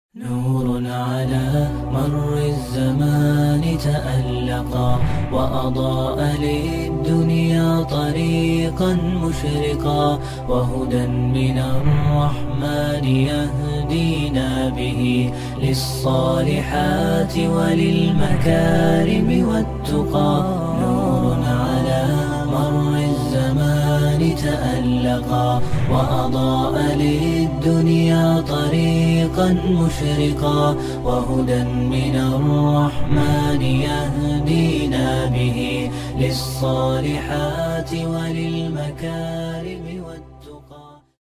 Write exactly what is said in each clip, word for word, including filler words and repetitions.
نور على مر الزمان تألقا وأضاء للدنيا طريقا مشرقا وهدى من الرحمن يهدينا به للصالحات وللمكارم والتقى نور على مر الزمان تألقا وأضاء للدنيا طريقا مشرقا وهدى من الرحمن يهدينا به للصالحات وللمكارم والتقى.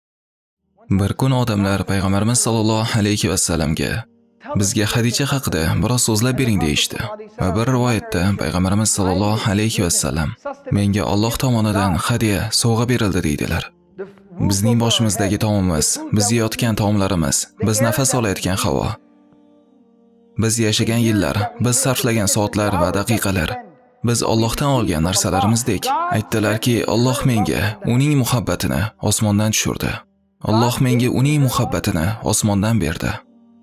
Bir kun odamlar payg'ambarimiz sollallohu alayhi vasallamga bizga Xadicha haqida biroz so'zlab bering deyishdi. Va bir rivoyatda payg'ambarimiz sollallohu alayhi vasallam menga Alloh tomonidan hadiya sovg'a berildi deydilar. Bizning boshimizdagi taomimiz, biz yeyotgan taomlarimiz, biz nafas olayotgan havo, biz yashagan yillar, biz sarflagan soatlar va daqiqalar, biz Allohdan olgan narsalarimizdek. Aytdilarki, Alloh menga uning muhabbatini osmondan tushirdi. Alloh menga uning muhabbatini osmondan berdi.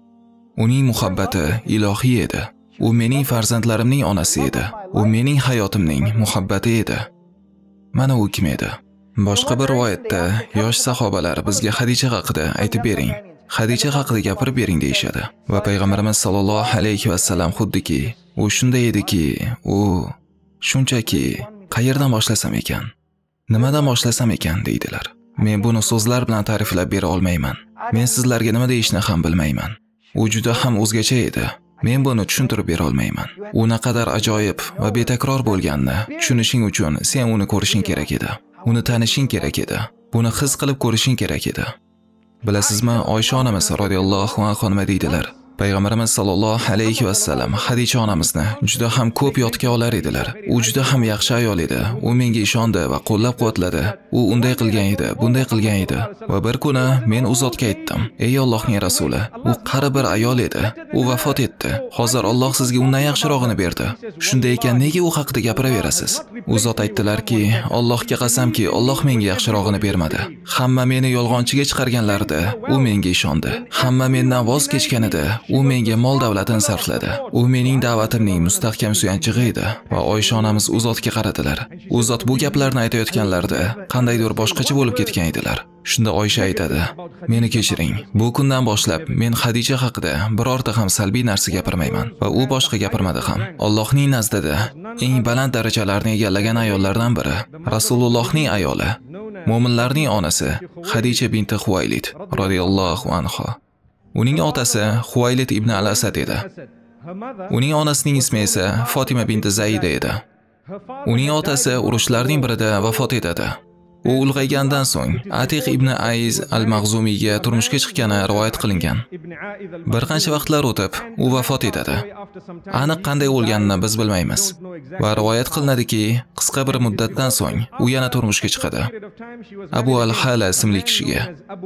Uning muhabbati ilohiy edi. U mening farzandlarimning onasi edi. U mening hayotimning muhabbati edi. Mana u kim edi? Boshqa bir rivoyatda yosh sahobalar bizga Xadicha haqida aytib bering, Xadicha haqida gapirib bering deyshadi. Va payg'ambarimiz sollallohu alayhi vasallam xuddiki u shunday ediki, u shunchaki qayerdan boshlasam ekan, nimadan boshlasam ekan deydilar. Men buni so'zlar bilan ta'riflab bera olmayman. Men sizlarga nima deyishni ham bilmayman. U juda ham o'zgacha edi. Men buni tushuntirib bera olmayman. U naqadar ajoyib va betakror bo'lganini tushunishing uchun sen uni ko'rishing kerak edi. Uni tanishing kerak edi. Buni his qilib ko'rishing kerak edi. Bilasizmi, Oysha onamiz radhiyallohu anha nima deydilar? Payg'ambarimiz sollallohu alayhi vasallam Xadicha onamizni juda ham ko'p yodga olar edilar. U juda ham yaxshi ayol edi. U menga ishondi va qo'llab-quvvatladi. U unday qilgan edi, bunday qilgan edi. Va bir kuni men u zotga aytdim: "Ey Allohning rasuli, u qari bir ayol edi. U vafot etdi. Hozir Alloh sizga undan yaxshirog'ini berdi. Shunday ekan nega u haqida gapiraverasiz?" U zot aytdilarki, "Allohga qasamki, Alloh menga yaxshirog'ini bermadi. Hamma meni yolg'onchiga chiqarganlarida u menga ishondi. Hamma mendan voz kechganida u menga mol davlatini sarfladi. U mening da'vatimning mustahkam suyanchig'i edi." Va Oysha onamiz u zotga qaradilar. U zot bu gaplarni aytayotganlarida qandaydir boshqacha bo'lib ketgan edilar. Shunda Oysha aytadi: "Meni kechiring. Bu kundan boshlab men Xadicha haqida birorta ham salbiy narsa gapirmayman." Va u boshqa gapirmadi ham. Allohning nazdida eng baland darajalarni egallagan ayollardan biri, Rasulullohning ayoli, mu'minlarning onasi Xadicha binti Huvaylid radhiyallohu anha. Uning otasi Huvaylid ibn al-Asad edi. Uning onasining ismi esa Fatima binti Zaida edi. Uning otasi urushlarning birida vafot etadi. U ulg'aygandan so'ng Atiq ibn Ayz al-Maghzumiyga turmushga chiqqani rivoyat qilingan. Bir qancha vaqtlar o'tib, u vafot etadi. Aniq qanday o'lganini biz bilmaymiz. Va rivoyat qilinadiki, qisqa bir muddatdan so'ng u yana turmushga chiqadi. Abu al-Hala ismli kishiga.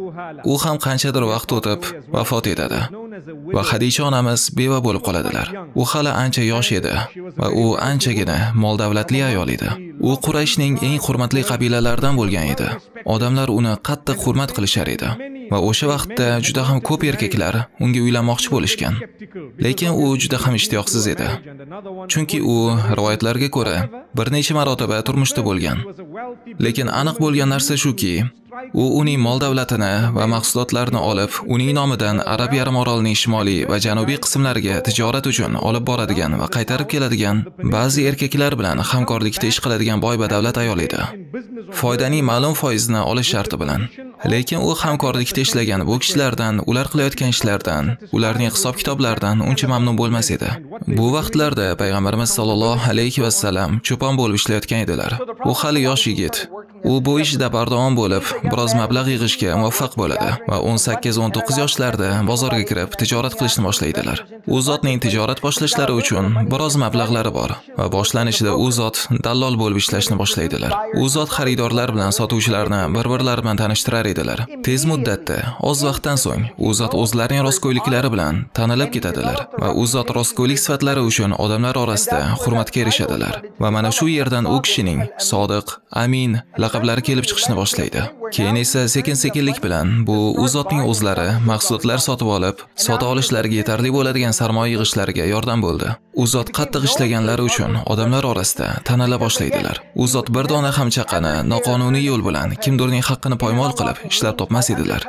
U ham qanchadir vaqt o'tib vafot etadi. Va Xadicha onamiz beva bo'lib qoladilar. U hali ancha yosh edi va u anchagina mol davlatli ayol edi. U Qurayshning eng hurmatli qabilalaridan bo'lgan edi. Odamlar uni qattiq hurmat qilishar edi. Va o'sha vaqtda juda ham ko'p erkaklar unga uylanmoqchi bo'lishgan. Lekin u juda ham ishtiyoqsiz edi. Chunki u rivoyatlarga ko'ra bir necha marotaba turmushda bo'lgan. Lekin aniq bo'lgan narsa shuki, u uning mol davlatini va mahsulotlarini olib, uning nomidan Arab yarim orolining shimoliy va janubiy qismlariga tijorat uchun olib boradigan va qaytarib keladigan ba'zi erkaklar bilan hamkorlikda ish qiladigan boy badavlat ayol edi. Foydaning ma'lum foizini olish sharti bilan. Lekin u hamkorlikda ishlagan bu kishilardan, ular qilayotgan ishlardan, ularning hisob-kitoblaridan uncha mamnun bo'lmas edi. Bu vaqtlarda payg'ambarimiz sollallohu alayhi vasallam cho'pon bo'lib ishlayotgan edilar. U hali yosh yigit. U bu ishda bardavom bo'lib, biroz mablag' yig'ishga muvaffaq bo'ladi va o'n sakkiz o'n to'qqiz yoshlarida bozorga kirib tijorat qilishni boshlaydilar. U zotning tijorat boshlashlari uchun biroz mablag'lari bor va boshlanishida u zot dallol bo'lib ishlashni boshlaydilar. U zot xaridorlar bilan sotuvchilarni bir-birlari bilan tanishtirar edilar. Tez muddatda, oz vaqtdan so'ng, u zot o'zlarining rostgo'yliklari bilan tanilib ketadilar va u zot rostgo'ylik sifatlari uchun odamlar orasida hurmatga erishadilar. Va mana shu yerdan u kishining sodiq, amin laqablari kelib chiqishni boshlaydi. Keyin esa sekin-sekinlik bilan bu u zotning o'zlari mahsulotlar sotib olib, sota olishlariga yetarli bo'ladigan sarmoya yig'ishlariga yordam bo'ldi. U zot qattiq ishlaganlari uchun odamlar orasida tanila boshlaydilar. U zot bir dona ham chaqani noqonuniy yo'l bilan kimdirning haqqini poymol qilib ishlab topmas edilar.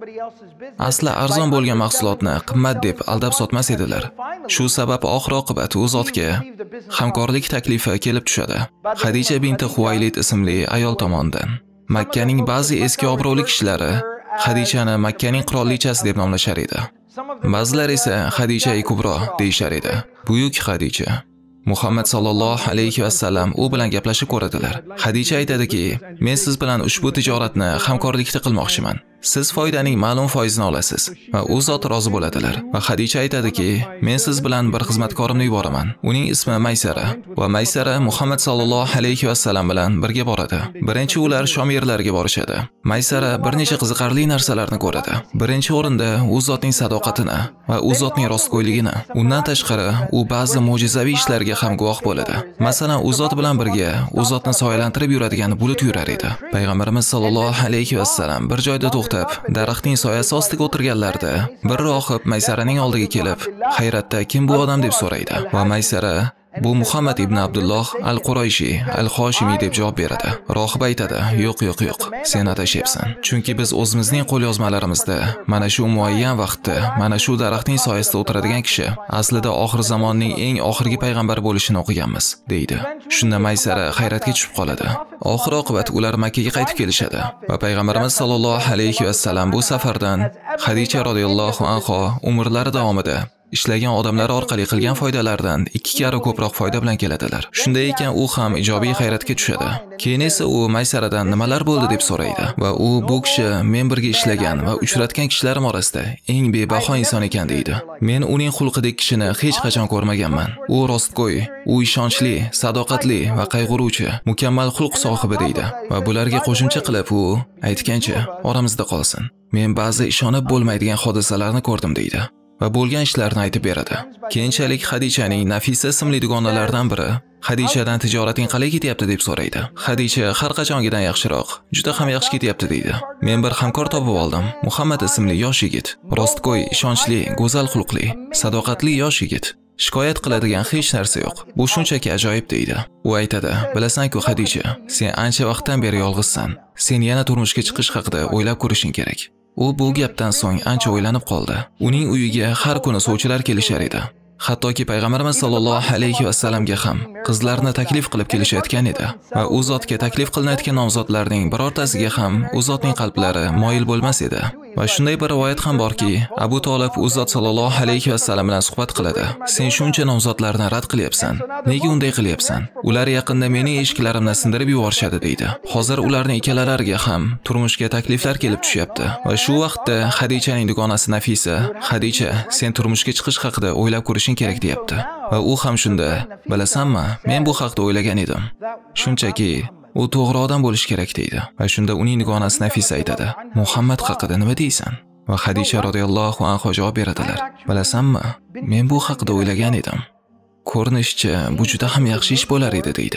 Asli arzon bo'lgan mahsulotni qimmat deb aldab sotmas edilar. Shu sabab oxir-oqibat u zotga hamkorlik taklifi kelib tushadi. Xadija binti Huvaylid ismli ayol tomonidan. Makkaning ba'zi eski obro'li kishilari Xadijani Makkaning qirolichasi deb nomlashar edi. Ba'zilar esa Xadija Kubro deyshar edi. Buyuk Xadija. Muhammad sallallohu alayhi va sallam u bilan gaplashib ko'radilar. Xadija aytadiki, "Men siz bilan ushbu tijoratni hamkorlikda qilmoqchiman. Siz foydaning ma'lum foizini olasiz." Va u zot rozi bo'ladilar. Va Xadija aytadiki, "Men siz bilan bir xizmatkorimni yuboraman. Uning ismi Maysara." Va Maysara Muhammad sallallohu alayhi va sallam bilan birga boradi. Birinchi ular Shom yerlariga borishadi. Maysara bir necha qiziqarli narsalarni ko'radi. Birinchi o'rinda u zotning sadoqatini va u zotning rostgo'yligini. Undan tashqari, u ba'zi mo'jizaviy ishlarga ham guvoh bo'ladi. Masalan, u zot bilan birga u zotni soyalantirib yuradigan bulut yurar edi. Payg'ambarimiz sallallohu alayhi va sallam bir joyda to'xtab, daraxtning soyasi ostiga o'tirganlarida bir rohib Maysaraning oldiga kelib, hayratda "Kim bu odam?" deb so'raydi. Va Maysara "Bu Muhammad ibn Abdulloh al-Qurayshi, al-Hoshimi" deb javob beradi. Rohib aytadi, "Yo'q, yo'q, yo'q. Sen adashyapsan. Chunki biz o'zimizning qo'lyozmalarimizda mana shu muayyan vaqtda, mana shu daraxtning soyasida o'tiradigan kishi aslida oxir zamonning eng oxirgi payg'ambari bo'lishini o'qiganmiz", deydi. Shunda Maysara hayratga tushib qoladi. Oxir-oqibat ular Makka ga qaytib kelishadi va payg'ambarimiz sallallohu alayhi va sallam bu safardan Xadija radhiyallohu anha umrlari davomida ishlagan odamlar orqali qilgan foydalardan ikki karra ko'proq foyda bilan keladilar. Shunday ekan u ham ijobiy hayratga tushadi. Keyin esa u Maysaradan nimalar bo'ldi deb so'raydi va u "Bu kishi men birga ishlagan va uchratgan kishilarim orasida eng bebaho inson ekan", deydi. "Men uning xulqidek kishini hech qachon ko'rmaganman. U rostgo'y, u ishonchli, sadoqatli va qayg'uruvchi, mukammal xulq sohibi", deydi. Va bularga qo'shimcha qilib u aytgancha, "Oramizda qolsin. Men ba'zi ishonib bo'lmaydigan hodisalarni ko'rdim", deydi. Va bo'lgan ishlarni aytib beradi. Keyinchalik Xadijaning Nafisa ismli dugonalaridan biri Xadijadan tijorating qalay ketyapti deb so'raydi. Xadija har qachongidan yaxshiroq, juda ham yaxshi ketyapti, deydi. "Men bir hamkor topib oldim. Muhammad ismli yosh yigit, rostgo'y, ishonchli, go'zal xulqli, sadoqatli yosh yigit. Shikoyat qiladigan hech narsa yo'q. Bu shunchaki ajoyib", deydi. U aytadi, "Bilasan-ku Xadija, sen ancha vaqtdan beri yolg'izsan. Sen yana turmushga chiqish haqida o'ylab ko'rishing kerak." U bu gapdan so'ng ancha o'ylanib qoldi. Uning uyiga har kuni sovchilar kelishar edi. Hattoki payg'ambarimiz sallallohu alayhi va sallamga ham qizlarni taklif qilib kelishayotgan edi. Va u zotga taklif qilinayotgan nomzodlarning birortasiga ham u zotning qalblari moyil bo'lmas edi. Va shunday bir rivoyat ham borki, Abu Tolib u zot sallallohu alayhi va sallam bilan suhbat qiladi. "Sen shuncha nomzodlarni rad qilyapsan. Nega unday qilyapsan? Ular yaqinda mening eshiklarimni sindirib yuborishadi", deydi. Hozir ularning ikkalalariga ham turmushga takliflar kelib tushyapti. Va shu vaqtda Xadijaning dugonasi Nafisa, "Xadija, sen turmushga chiqish haqida o'ylab ko'rishing kerak", deyapti. Va u ham shunda, "Bilasanmi, men bu haqda o'ylagan edim. Shunchaki u to'g'ri odam bo'lish kerak", deydi. Va shunda uning dugonasi Nafisa aytadi, "Muhammad haqida nima deysan?" Va Xadija radhiyallohu anha javob beradilar, "Bilasanmi, men bu haqida o'ylagan edim. Ko'rinishcha bu juda ham yaxshi ish bo'lar edi", deydi.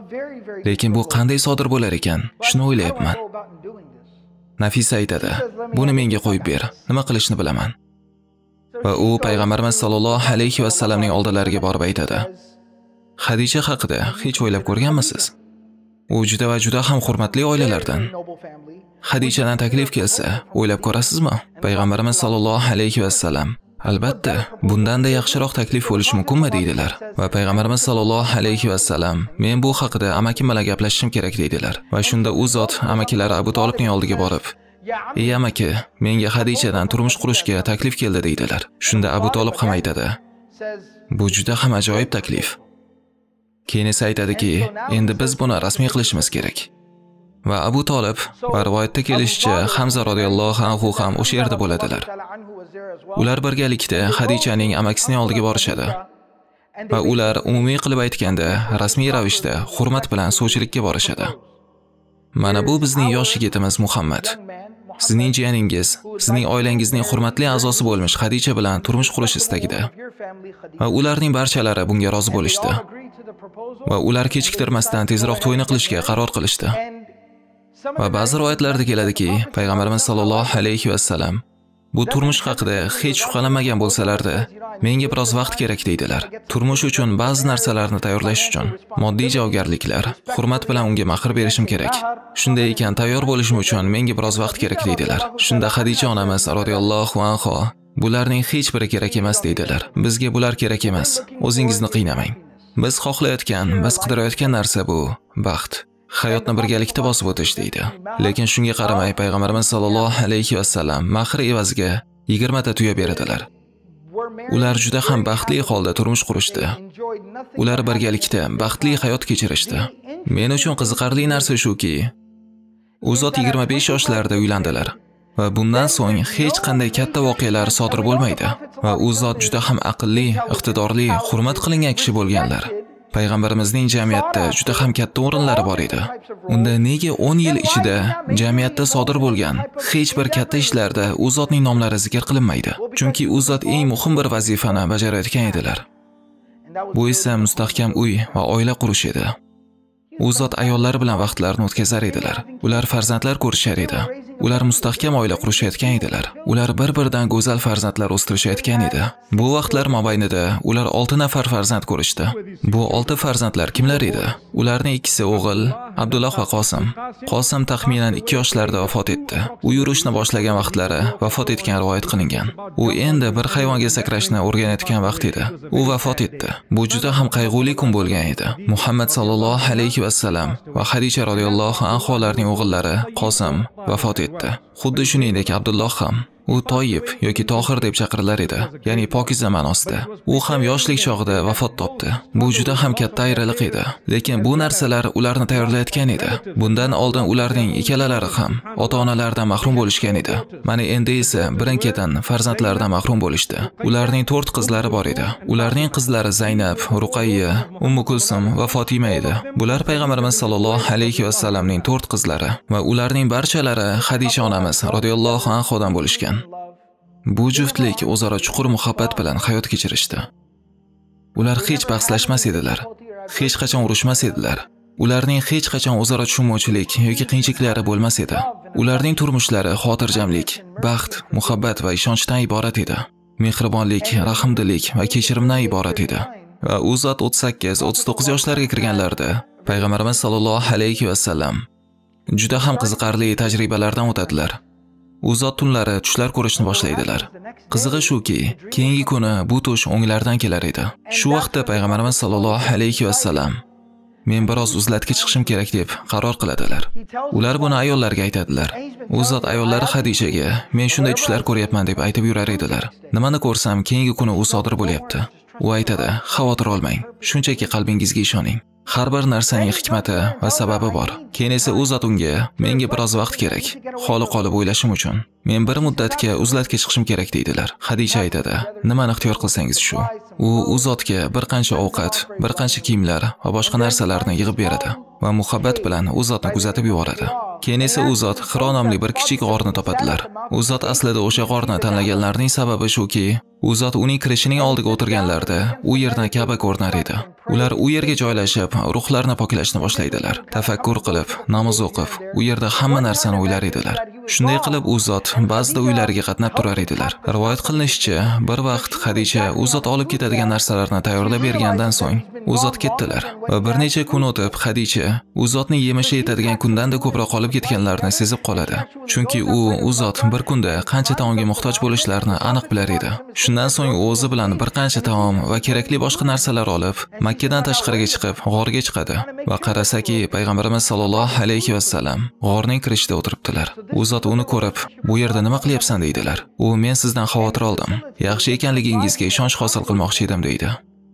"Lekin bu qanday sodir bo'lar ekan, shuni o'ylayapman." Nafisa aytadi, "Buni menga qo'yib ber, nima qilishni bilaman." Va u payg'ambarimiz sallallohu alayhi va sallamning oldilariga borib aytadi, "Xadija haqida hech o'ylab ko'rganmisiz? U juda va juda ham hurmatli oilalardan. Xadijadan taklif kelsa, o'ylab ko'rasizmi?" Payg'ambarimiz sallallohu alayhi va sallam, "Albatta, bundan-da yaxshiroq taklif bo'lishi mumkinmi?" deydilar. Va payg'ambarimiz sallallohu alayhi va sallam, "Men bu haqida amakim bilan gaplashishim kerak", deydilar. Va shunda u zot amakilari Abu Tolibning oldiga borib, "Ey amaki, menga Xadijadan turmush qurishga taklif keldi", deydilar. Shunda Abu Tolib ham aytadi, "Bu juda ham ajoyib taklif." Keyin esa aytadiki, "Endi biz buni rasmiy qilishimiz kerak." va Abu Tolib va rivoyatda kelishicha Hamza radhiyallohu anhu ham o'sha yerda bo'ladilar. Ular birgalikda Xadichaning amakisining oldiga borishadi va ular umumiy qilib aytganda rasmiy ravishda hurmat bilan suvchilikka borishadi. Mana bu bizning yosh yigitimiz Muhammad. Sizning jiyaningiz, sizning oilangizning hurmatli a'zosi bo'lmish Xadicha bilan turmush qurish istagida. Va ularning barchalari bunga rozi bo'lishdi. Va ular kechiktirmasdan tezroq to'yni qilishga qaror qilishdi. Va ba'zi rivoyatlarda keladiki, payg'ambarimiz sollallohu alayhi va sallam bu turmush haqida hech shubhalanmagan bo'lsalarda, menga biroz vaqt kerak deydilar. Turmush uchun ba'zi narsalarni tayyorlash uchun moddiy javobgarliklar, hurmat bilan unga mahr berishim kerak. Shunday ekan, tayyor bo'lishim uchun menga biroz vaqt kerak deydilar. Shunda Xadicha onamiz radhiyallohu anha bularning hech biri kerak emas deydilar. Bizga bular kerak emas. O'zingizni qiynamang. Biz xohlayotgan, biz qidirayotgan narsa bu baxt. Hayotni birgalikda bosib o'tish deydi. Lekin shunga qaramay payg'ambarimiz sollallohu alayhi va sallam mahr evaziga yigirma ta tuya beradilar. Ular juda ham baxtli holda turmush qurishdi. Ular birgalikda baxtli hayot kechirishdi. Men uchun qiziqarli narsa shuki, u zot yigirma besh yoshlarida uylandilar va bundan so'ng hech qanday katta voqealar sodir bo'lmaydi va u zot juda ham aqlli, iqtidorli, hurmat qilingan kishi bo'lganlar. Payg'ambarimizning jamiyatda juda ham katta o'rinlari bor edi. Unda nega o'n yil ichida jamiyatda sodir bo'lgan hech bir katta ishlarda u zotning nomlari zikr qilinmaydi? Chunki u zot eng muhim bir vazifani bajarayotgan edilar. Bu esa mustahkam uy va oila qurish edi. U zot ayollari bilan vaqtlarini o'tkazar edilar. Ular farzandlar ko'rishar edi. Ular mustahkam oila qurishayotgan edilar. Ular bir-biridan go'zal farzandlar o'stirishayotgan edi. Bu vaqtlar mobaynida ular olti nafar farzand ko'rishdi. Bu olti farzandlar kimlar edi? Ularning ikkisi o'g'il, Abdulloh va Qosim. Qosim taxminan ikki yoshlarda vafot etdi. U yurishni boshlagan vaqtlari vafot etgan rivoyat qilingan. U endi bir hayvonga sakrashni o'rganayotgan vaqt edi. U vafot etdi. Bu juda ham qayg'uli kun bo'lgan edi. Muhammad sallallohu alayhi va sallam va Xadicha radhiyallohu anholarning o'g'illari Qosim vafot etdi. Xuddi shuningdek Abdulloh ham. U Toyib yoki Tohir deb chaqirilar edi, ya'ni pokiza ma'nosida. U ham yoshlik chog'ida vafot topdi. Bu juda ham katta ayriliq edi, lekin bu narsalar ularni tayyorlayotgan edi. Bundan oldin ularning ikkalalari ham ota-onalaridan mahrum bo'lishgan edi. Mana endi esa birin-ketin farzandlaridan mahrum bo'lishdi. Ularning to'rt qizlari bor edi. Ularning qizlari Zaynab, Ruqayya, Ummu Kulsum va Fatima edi. Bular payg'ambarimiz sollallohu alayhi va sallamning to'rt qizlari va ularning barchalari Xadicha onamiz radhiyallohu anhodan bo'lishgan. Bu juftlik o'zaro chuqur muhabbat bilan hayot kechirishdi. Ular hech bahslashmas edilar, hech qachon urushmas edilar. Ularning hech qachon o'zaro tushunmovchilik yoki qiyinchiliklari bo'lmas edi. Ularning turmushlari xotirjamlik, baxt, muhabbat va ishonchdan iborat edi. Mehribonlik, rahmdilik va kechirimdan iborat edi. Va u zot o'ttiz sakkiz o'ttiz to'qqiz yoshlarga kirganlarida payg'ambarimiz sollallohu alayhi va sallam juda ham qiziqarli tajribalardan o'tadilar. U zot tunlari tushlar ko'rishni boshlaydilar. Qizig'i shuki, keyingi kuni bu tush o'nglaridan kelar edi. Shu vaqtda payg'ambarimiz sollallohu alayhi va sallam men biroz uzlatga chiqishim kerak deb qaror qiladilar. Ular buni ayollarga aytadilar. U zot ayollari Xadichaga men shunday tushlar ko'ryapman deb aytib yurar edilar. Nimani ko'rsam keyingi kuni u sodir bo'lyapti. U aytadi, xavotir olmang, shunchaki qalbingizga ishoning. Har bir narsaning hikmati va sababi bor. Keyin esa u zot unga menga biroz vaqt kerak, holi qolib o'ylashim uchun. Men bir muddatga uzlatga chiqishim kerak deydilar. Xadicha aytadi, nimani ixtiyor qilsangiz shu. U u zotga bir qancha ovqat, bir qancha kiyimlar va boshqa narsalarni yig'ib beradi va muhabbat bilan u zotni kuzatib yuboradi. Keyin esa u zot Hiro nomli bir kichik g'orni topadilar. U zot aslida o'sha g'orni tanlaganlarning sababi shuki, u zot uning kirishining oldiga o'tirganlarida u yerdan Ka'ba ko'rinar edi. Ular u yerga joylashib, ruhlarni poklashni boshlaydilar. Tafakkur qilib, namoz o'qib, u yerda hamma narsani o'ylar edilar. Shunday qilib u zot ba'zida uylariga qatnab turar edilar. Rivoyat qilinishicha, bir vaqt Xadicha u zot olib ketadigan narsalarni tayyorlab bergandan so'ng u zot ketdilar va bir necha kun o'tib Xadicha u zotning yemishi yetadigan kundan da ko'proq olib ketganlarini sezib qoladi. Chunki u u zot bir kunda qancha taomga muhtoj bo'lishlarini aniq bilar edi. Shundan so'ng u o'zi bilan bir qancha taom va kerakli boshqa narsalar olib Makkadan tashqariga chiqib g'orga chiqadi va qarasaki payg'ambarimiz sollallohu alayhi va sallam g'orning kirishida o'tiribdilar. U zot uni ko'rib, "Bu yerda nima qilyapsan?" deydilar. U "Men sizdan xavotir oldim. Yaxshi ekanligingizga ishonch hosil qilmoqchi edim" deydi.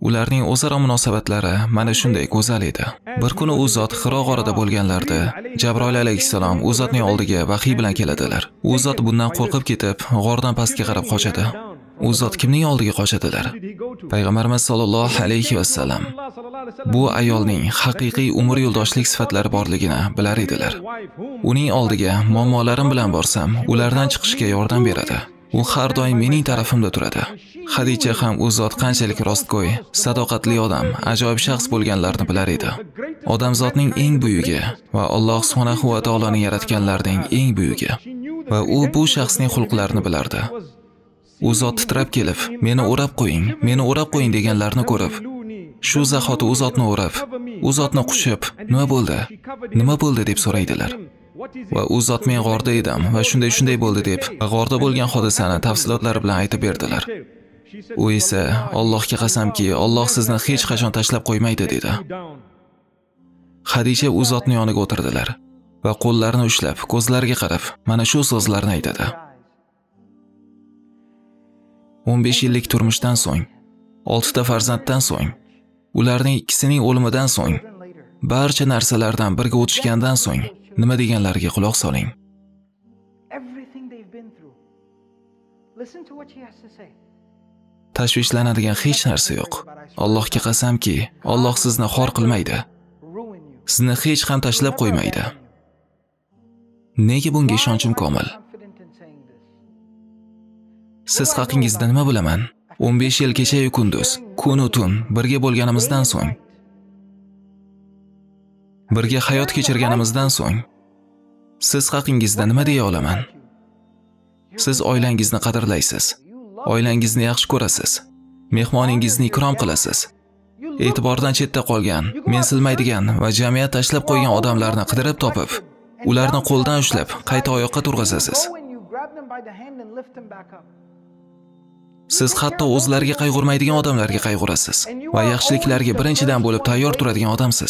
Ularning o'zaro munosabatlari mana shunday go'zal edi. Bir kuni u zot Hiro g'orida bo'lganlarida Jabroil alayhissalom u zotning oldiga vahiy bilan keladilar. U zot bundan qo'rqib ketib, g'ordan pastga qarab qochadi. U zot kimning oldiga qochadilar? Payg'ambarimiz sollallohu alayhi vasallam bu ayolning haqiqiy umr yo'ldoshlik sifatlari borligini bilar edilar. Uning oldiga muammolarim bilan borsam, ulardan chiqishga yordam beradi. U har doim mening tarafimda turadi. Xadicha ham u zot qanchalik rostgo'y, sadoqatli odam, ajoyib shaxs bo'lganlarini bilar edi. Odamzodning eng buyugi va Alloh subhanahu va taoloning yaratganlarning eng buyugi va u bu shaxsning xulqlarini bilardi. U zot titrab kelib, meni o'rab qo'ying, meni o'rab qo'ying deganlarni ko'rib, shu zahoti u zotni o'rab, u zotni qushib, nima bo'ldi? Nima bo'ldi deb so'raydilar. Va u zot men g'orda edim va shunday shunday bo'ldi deb g'orda bo'lgan hodisani tafsilotlari bilan aytib berdilar. U esa Allohga qasamki, Alloh sizni hech qachon tashlab qo'ymaydi dedi. Xadicha u zotning yoniga o'tirdilar va qo'llarini ushlab, ko'zlariga qarab, mana shu so'zlarni aytadi. o'n besh yillik turmushdan so'ng, olti ta farzanddan so'ng, ularning ikkisining o'limidan so'ng, barcha narsalardan birga o'tishgandan so'ng nima deganlariga quloq soling. Tashvishlanadigan hech narsa yo'q. Allohga qasamki, Alloh sizni xor qilmaydi. Sizni hech ham tashlab qo'ymaydi. Nega bunga ishonchim komil? Siz haqingizda nima bilaman? o'n besh yil kecha-yu kunduz, kun-u tun birga bo'lganimizdan so'ng, birga hayot kechirganimizdan so'ng, siz haqingizda nima deya olaman? Siz oilangizni qadrlaysiz. Oilangizni yaxshi ko'rasiz. Mehmoningizni ikrom qilasiz. E'tibordan chetda qolgan, mensilmaydigan va jamiyat tashlab qo'ygan odamlarni qidirib topib, ularni qo'ldan ushlab, qayta oyoqqa turg'azasiz. Siz hatto o'zlariga qayg'urmaydigan odamlarga qayg'urasiz va yaxshiliklarga birinchidan bo'lib tayyor turadigan odamsiz.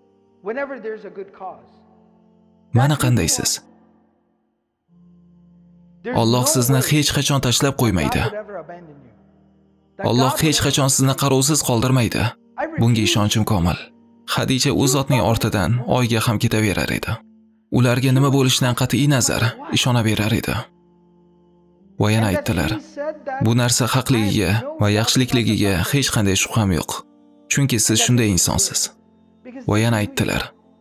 Mana qandaysiz? Alloh sizni hech qachon tashlab qo'ymaydi. Alloh hech qachon sizni qarovsiz qoldirmaydi. Bunga ishonchim komil. Xadicha u zotning ortidan oyga ham ketaverar edi. Ularga nima bo'lishidan qat'iy nazar ishonaverar edi. Va yana aytdilar, bu narsa haqligiga va yaxshilikligiga hech qanday shubham yo'q. Chunki siz shunday insonsiz. Va yana aytdilar,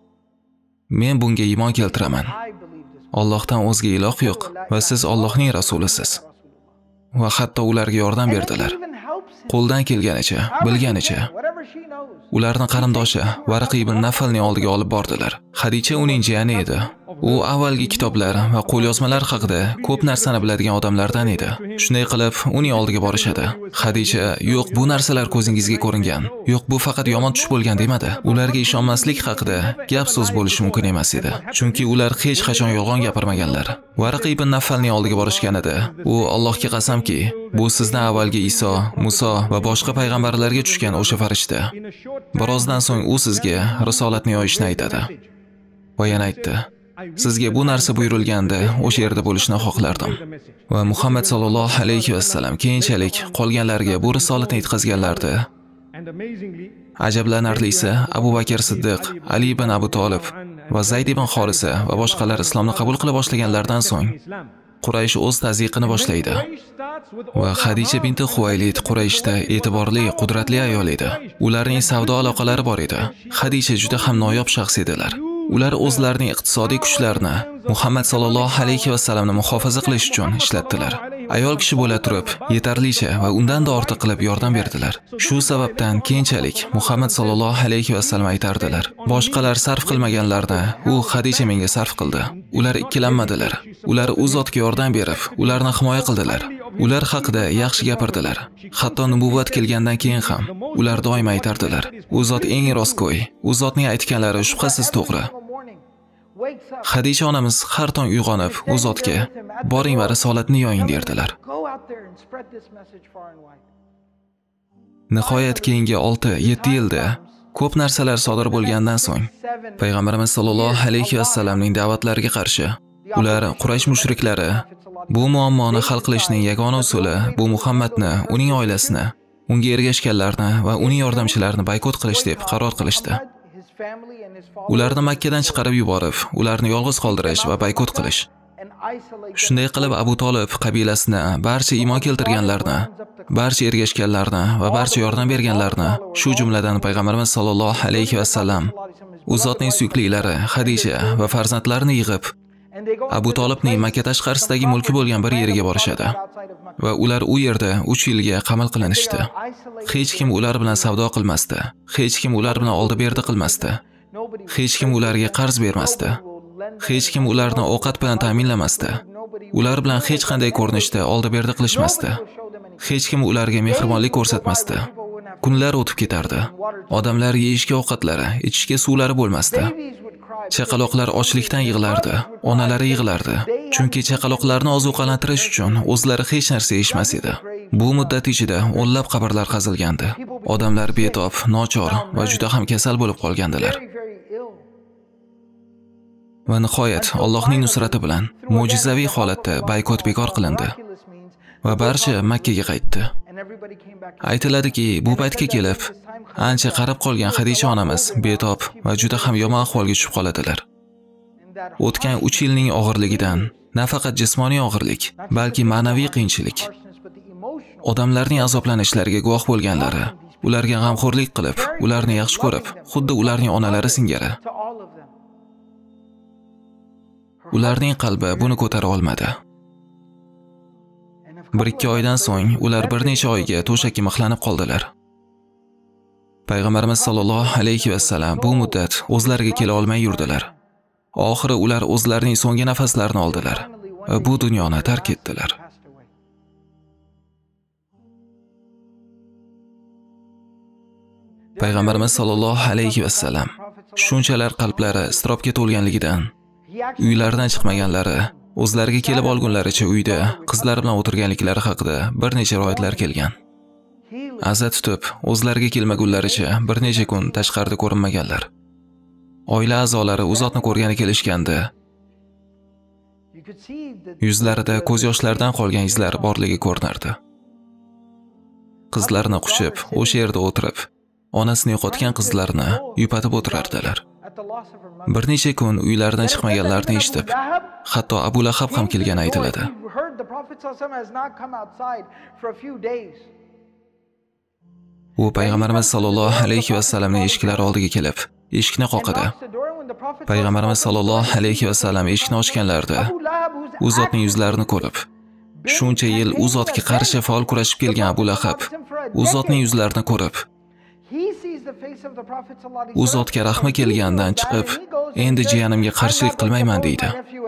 men bunga iymon keltiraman. Allohdan o'zga iloh yo'q va siz Allohning rasulisiz. Va hatto ularga yordam berdilar. Qo'ldan kelganicha, bilganicha ularni qarindoshi Varaq ibn Nafalning oldiga olib bordilar. Xadicha uning jiyani edi. U avvalgi kitoblar va qo'lyozmalar haqida ko'p narsani biladigan odamlardan edi. Shunday qilib, uning oldiga borishadi. Xadicha, "Yo'q, bu narsalar ko'zingizga ko'ringan. Yo'q, bu faqat yomon tush bo'lgan" demadi. Ularga ishonmaslik haqida gap so'z bo'lishi mumkin emas edi. Chunki ular hech qachon yolg'on gapirmaganlar. Varaq ibn Nafalning oldiga borishganida, u Allohga qasamki, bu sizdan avvalgi Iso, Muso va boshqa payg'ambarlarga tushgan o'sha farishta. Birozdan so'ng u sizga risolatni yoyishni aytadi. Va yana aytdi, sizga bu narsa buyurilganda o'sha yerda bo'lishni xohlardim. Va Muhammad sallallohu alayhi vasallam keyinchalik qolganlarga bu risolatni yetkazganlardi. Ajablanarlisi, Abu Bakr Siddiq, Ali ibn Abu Talib va Zayd ibn Horisa va boshqalar islomni qabul qila boshlaganlardan so'ng Quraysh o'z tazyiqini boshlaydi. Va Xadicha binti Xuvaylid Qurayshda e'tiborli, qudratli ayol edi. Ularning savdo aloqalari bor edi. Xadicha juda ham noyob shaxs edilar. Ular o'zlarining iqtisodiy kuchlarini Muhammad sallallohu alayhi vasallamni muhofaza qilish uchun ishlatdilar. Ayol kishi bo'la turib, yetarlicha va undan da ortiq qilib yordam berdilar. Shu sababdan keyinchalik Muhammad sallallohu alayhi vasallam aytardilar, boshqalar sarf qilmaganlarni u Xadicha menga sarf qildi. Ular ikkilanmadilar. Ular u zotga yordam berib, ularni himoya qildilar. Ular haqida yaxshi gapirdilar. Hatto nubuvvat kelgandan keyin ham ular doim aytardilar, u zot eng rostgo'y, u zotning aytganlari shubhasiz to'g'ri. Xadicha onamiz har tong uyg'onib, u zotga boring va risolatni yoying derdilar. Nihoyat keyingi olti yetti yilda ko'p narsalar sodir bo'lgandan so'ng, payg'ambarimiz sollallohu alayhi vasallamning da'vatlariga qarshi ular Quraysh mushriklari bu muammoni hal qilishning yagona usuli bu Muhammadni, uning oilasini unga ergashganlarni va uning yordamchilarini boykot qilish deb qaror qilishdi. Ularni Makkadan chiqarib yuborib, ularni yolg'iz qoldirish va boykot qilish. Shunday qilib Abu Tolib qabilasini, barcha iymon keltirganlarni, barcha ergashganlarni va barcha yordam berganlarni, shu jumladan payg'ambarimiz sollallohu alayhi va sallam, u zotning suyuklilari Xadija va farzandlarini yig'ib, Abu Tolibning Makka tashqarisidagi mulki bo'lgan bir yeriga borishadi va ular u yerda uch yilga qamal qilinishdi. Hech kim ular bilan savdo qilmasdi, hech kim ular bilan oldi-berdi qilmasdi, hech kim ularga qarz bermasdi, hech kim ularni ovqat bilan ta'minlamasdi, ular bilan hech qanday ko'rinishda oldi-berdi qilishmasdi, hech kim ularga mehribonlik ko'rsatmasdi. Kunlar o'tib ketardi. Odamlar yeyishga ovqatlari, ichishga suvlari bo'lmasdi. Chaqaloqlar ochlikdan yig'lardi, onalari yig'lardi. Chunki chaqaloqlarni ozuqalantirish uchun o'zlari hech narsa yeyishmas edi. Bu muddat ichida o'nlab qabrlar qazilgandi. Odamlar betob, nochor va juda ham kasal bo'lib qolgandilar. Va nihoyat Allohning nusrati bilan mo'jizaviy holatda boykot bekor qilindi va barcha Makkaga qaytdi. Aytiladiki, bu paytga kelib, ancha qarib qolgan Xadija onamiz betob va juda ham yomon ahvolga tushib qoladilar. O'tgan uch yilning og'irligidan nafaqat jismoniy og'irlik, balki ma'naviy qiyinchilik, odamlarning azoblanishlariga guvoh bo'lganlari, ularga g'amxo'rlik qilib, ularni yaxshi ko'rib, xuddi ularning onalari singari. Ularning qalbi buni ko'tara olmadi. Bir ikki oydan so'ng ular bir necha oyga to'shakka mixlanib qoldilar. Payg'ambarimiz sollallohu alayhi va sallam bu muddat o'zlariga kela olmay yurdilar. Oxiri ular o'zlarining so'nggi nafaslarini oldilar va bu dunyoni tark etdilar. Payg'ambarimiz sollallohu alayhi va sallam shunchalar qalblari iztirobga to'lganligidan uylaridan chiqmaganlari, o'zlariga kelib olgunlaricha uyda qizlar bilan o'tirganliklari haqida bir necha rivoyatlar kelgan. Aza tutib, o'zlariga kelmagunlaricha bir necha kun tashqarida ko'rinmaganlar. Oila a'zolari u zotni ko'rgani kelishganda, yuzlarida ko'z yoshlardan qolgan izlar borligi ko'rinardi. Qizlarni quchib, o'sha yerda o'tirib, onasini yo'qotgan qizlarni yupatib o'tirardilar. Bir necha kun uylaridan chiqmaganlarni eshitib, hatto Abu Lahab ham kelgani aytiladi. U payg'ambarimiz sollallohu alayhi va sallamning eshiklari oldiga kelib, eshikni qoqadi. Payg'ambarimiz sollallohu alayhi va sallam eshikni ochganlarida, u zotning yuzlarini ko'rib, shuncha yil u zotga qarshi faol kurashib kelgan Abu Lahab, u zotning yuzlarini ko'rib, u zotga rahmi kelgandan chiqib, endi jiyanimga qarshilik qilmayman deydi.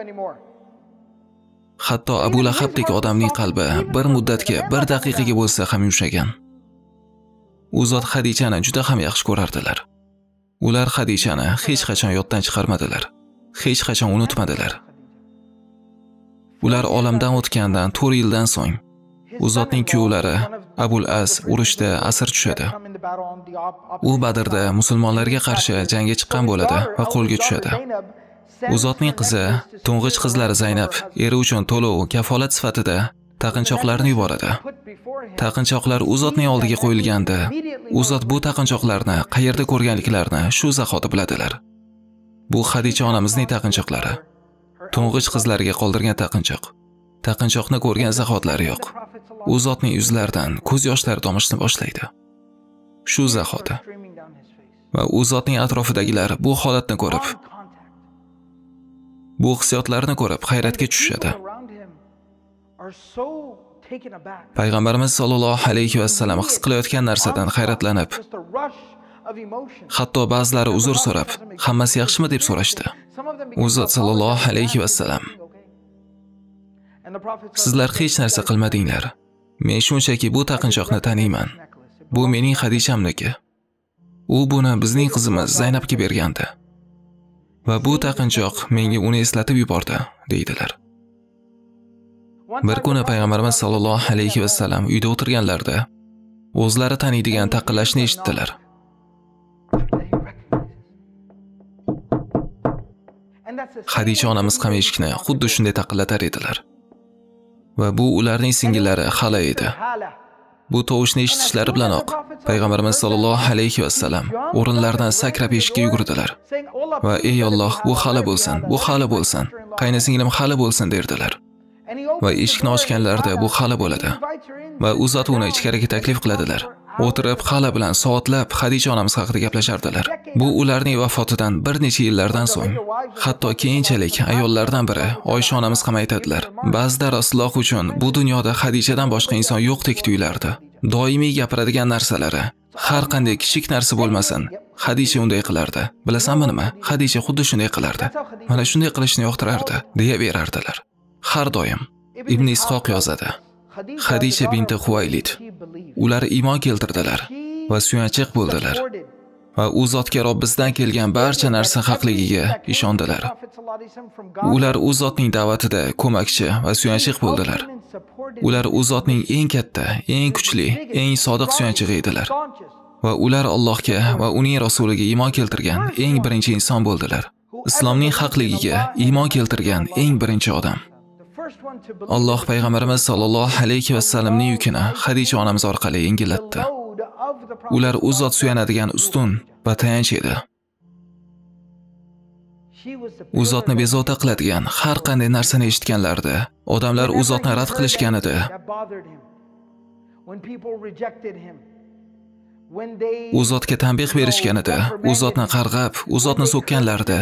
Hatto Abu Lahabdek odamning qalbi bir muddatga, bir daqiqaga bo'lsa ham yumshagan. U zot Xadijani juda ham yaxshi ko'rardilar. Ular Xadijani hech qachon yoddan chiqarmadilar, hech qachon unutmadilar. Ular olamdan o'tgandan to'rt yildan so'ng u zotning kuyovlari Abul As urushda asir tushadi. U Badrda musulmonlarga qarshi jangga chiqqan bo'ladi va qo'lga tushadi. U zotning qizi, to'ng'ich qizlari Zaynab eri uchun to'lov kafolat sifatida taqinchoqlarni yuboradi. Taqinchoqlar u zotning oldiga qo'yilganda, u zot bu taqinchoqlarni qayerda ko'rganliklarini shu zahoti biladilar. Bu Xadija onamizning taqinchoqlari. To'ng'ich qizlariga qoldirgan taqinchoq. Taqinchoqni ko'rgan zahotlari yo'q. U zotning yuzlaridan ko'z yoshlari tomishni boshlaydi. Shu zahoti. Va u zotning atrofidagilar bu holatni ko'rib, bu hissiyotlarni ko'rib hayratga tushadi. Payg'ambarimiz sollallohu alayhi va sallam his qilayotgan narsadan hayratlanib, hatto ba'zilari uzr so'rab, hammasi yaxshimi deb so'rashdi. U zot sollallohu alayhi va sallam: Sizlar hech narsa qilmadinglar. Men shunchaki bu taqinchoqni taniyman. Bu mening Xadijamniki. U buni bizning qizimiz Zaynabga bergandi. Va bu taqinchoq menga uni eslatib yubordi, deydilar. Bir kuni payg'ambarimiz sollallohu alayhi va sallam uyda o'tirganlarida o'zlari taniydigan taqillashni eshitdilar. Xadija onamiz ham eshikni xuddi shunday taqillatar edilar. Va bu ularning singillari Hala edi. Bu tovushni eshitishlari bilanoq payg'ambarimiz sollallohu alayhi vasallam o'rinlaridan sakrab eshikka yugurdilar va ey Alloh, bu hali bo'lsin, bu hali bo'lsin, qaynasinglim hali bo'lsin derdilar. Va eshikni ochganlarida bu hali bo'ladi va u zot uni ichkariga taklif qiladilar. O'tirib hali bilan soatlab Xadija onamiz haqida gaplashardilar. Bu ularning vafotidan bir necha yillardan so'ng, hatto keyinchalik ayollardan biri Oysha onamiz ham aytadilar. Ba'zida Rasululloh uchun bu dunyoda Xadijadan boshqa inson yo'qdek tuyulardi. Doimiy gapiradigan narsalari, har qanday kichik narsa bo'lmasin, Xadija unday qilardi. Bilasanmi nima? Xadija xuddi shunday qilardi. Mana shunday qilishni yoqtirardi, deya berardilar. Har doim Ibn Ishoq yozadi. Xadija binti Huvaylid ular iymon keltirdilar va suyanchiq bo'ldilar va u zotga Robbisidan kelgan barcha narsa haqligiga ishondilar. Ular u zotning da'vatida ko'makchi va suyanchiq bo'ldilar. Ular u zotning eng katta, eng kuchli, eng sodiq suyanchig'i edilar. Va ular Allohga va uning rasuliga iymon keltirgan eng birinchi inson bo'ldilar. Islomning haqligiga iymon keltirgan eng birinchi odam. Alloh payg'ambarimiz sollallohu alayhi vasallamning yukini Xadija onamiz orqali yengillatdi. Ular u zot suyanadigan ustun va tayanch edi. U zotni bezovta qiladigan har qanday narsani eshitganlarida, odamlar u zotni rad qilishganida, u zotga tanbeh berishganida, u zotni qarg'ab, u zotni so'kkanlarida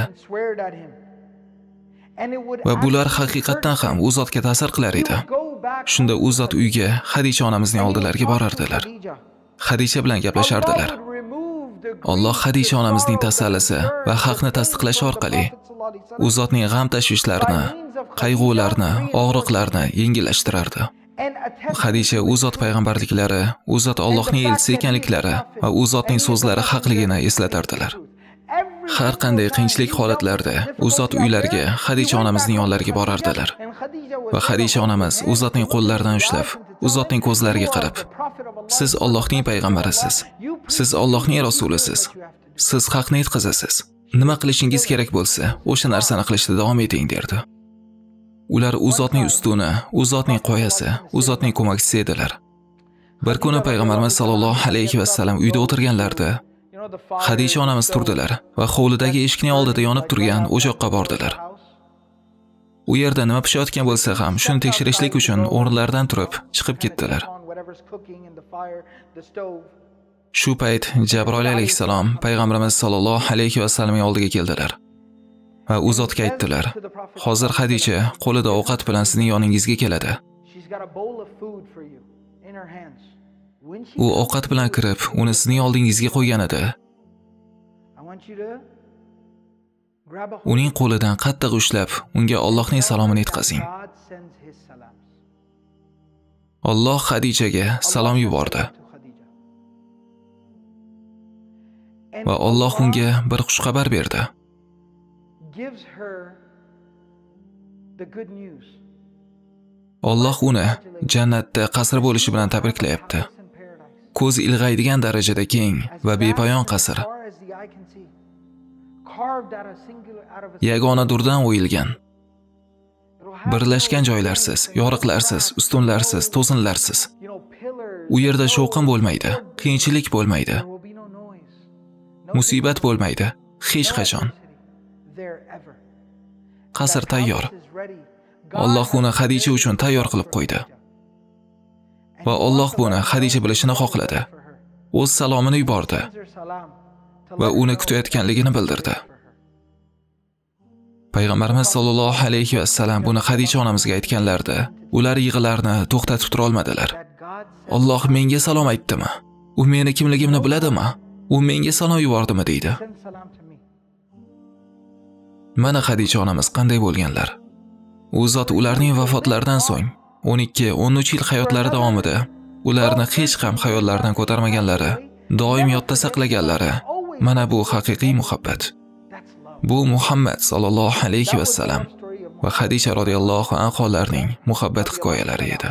va bular haqiqatdan ham u zotga ta'sir qilar edi. Shunda u zot uyga Xadija onamizning oldilariga borardilar. Xadija bilan gaplashardilar. Alloh Xadija onamizning tasallisi va haqni tasdiqlash orqali u zotning g'am tashvishlarini, qayg'ularni, og'riqlarni yengillashtirardi. Xadija u zot payg'ambarliklari, u zot Allohning elchisi ekanliklari va u zotning so'zlari haqligini eslatardilar. Har qanday qiyinchilik holatlarda u zot uylariga Xadija onamizning yonlariga borardilar. Va Xadija onamiz u zotning qo'llaridan ushlab, u zotning ko'zlariga qarab, siz Allohning payg'ambarisiz, siz Allohning rasulisiz, siz haqni yetkazasiz. Nima qilishingiz kerak bo'lsa, o'sha narsani qilishda davom eting derdi. Ular u zotning ustuni, u zotning qoyasi, u zotning ko'makchisi edilar. Bir kuni payg'ambarimiz sollallohu alayhi vasallam uyda o'tirganlarida Xadija onamiz turdilar va hovlidagi eshikning oldida yonib turgan o'choqqa bordilar. U yerda nima pishayotgan bo'lsa ham, shuni tekshirishlik uchun o'rnlaridan turib chiqib ketdilar. Shu payt Jabroil alayhisalom payg'ambarimiz sollallohu alayhi vasallamning oldiga keldilar va u zotga aytdilar: "Hozir Xadija qo'lida ovqat bilan sizning yoningizga keladi." U ovqat bilan kirib, uni sizning oldingizga qo'yganida, uning qo'lidan qattiq ushlab, unga Allohning salomini yetkazing. Alloh Xadijaga salom yubordi. Va Alloh unga bir xushxabar berdi. Alloh uni jannatda qasr bo'lishi bilan tabriklayapti. Ko'z ilg'aydigan darajada keng va bepoyon qasr. Yagona durdan o'yilgan. Birlashgan joylarsiz, yoriqlarsiz, ustunlarsiz, to'sinlarsiz. U yerda shovqin bo'lmaydi, qiyinchilik bo'lmaydi. Musibat bo'lmaydi, hech qachon. Qasr tayyor. Alloh uni Xadija uchun tayyor qilib qo'ydi. Va Alloh buni Xadija bilishini xohladi. O'z salomini yubordi va uni kutayotganligini bildirdi. Payg'ambarimiz sollallohu alayhi vasallam buni Xadija onamizga aytganlarida, ular yig'larini to'xtatib tura olmadilar. Alloh menga salom aytdimi? U meni kimligimni biladimi? U menga salom yubordimi deydi. Mana Xadija onamiz qanday bo'lganlar. U zot ularning vafotlaridan so'ng o'n ikki o'n uch yil hayotlari davomida ularni hech ham xayollaridan ko'tarmaganlari, doim yodda saqlaganlari, mana bu haqiqiy muhabbat. Bu Muhammad sallallohu alayhi vasallam va Xadija radhiyallohu anholarning muhabbat hikoyalari edi.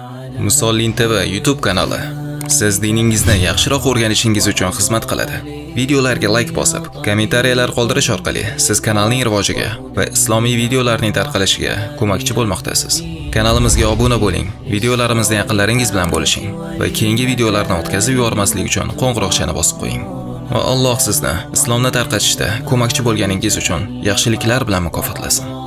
Musollin T V YouTube kanali siz diningizni yaxshiroq o'rganishingiz uchun xizmat qiladi. Videolarga like bosib, kommentariyalar qoldirish orqali siz kanalning rivojiga va islomiy videolarning tarqalishiga ko'makchi bo'lmoqdasiz. Kanalimizga obuna bo'ling, videolarimizni yaqinlaringiz bilan bo'lishing va keyingi videolarni o'tkazib yubormaslik uchun qo'ng'iroqchani bosib qo'ying. Va Alloh sizni islomni tarqatishda ko'makchi bo'lganingiz uchun yaxshiliklar bilan mukofotlasin.